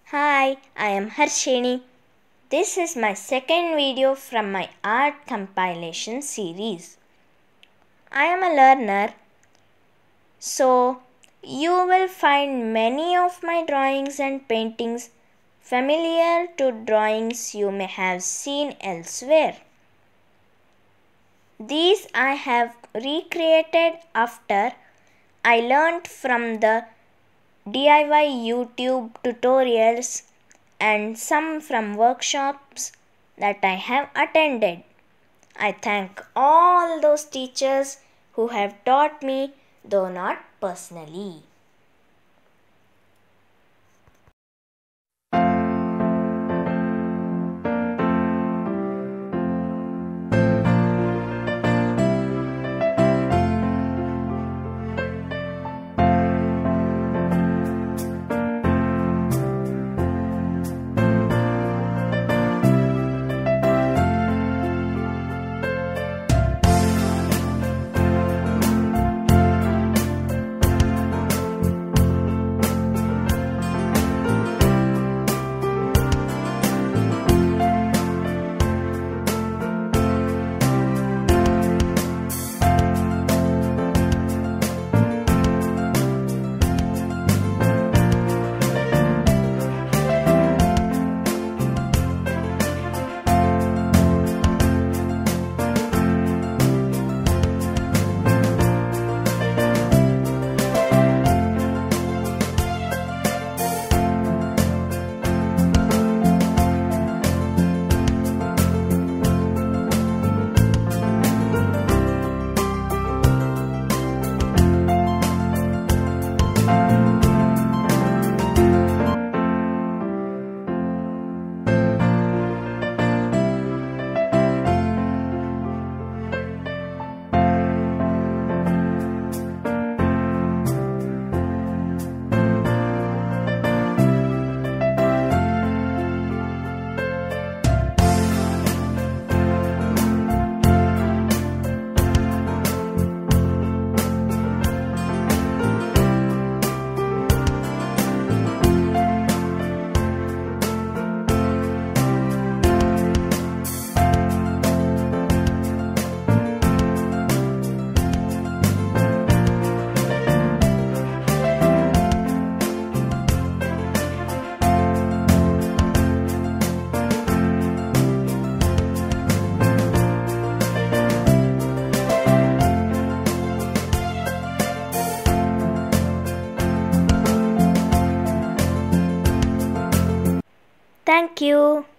Hi, I am Harshini. This is my second video from my art compilation series. I am a learner, so you will find many of my drawings and paintings familiar to drawings you may have seen elsewhere. These I have recreated after I learnt from the DIY YouTube tutorials and some from workshops that I have attended. I thank all those teachers who have taught me, though not personally. Thank you.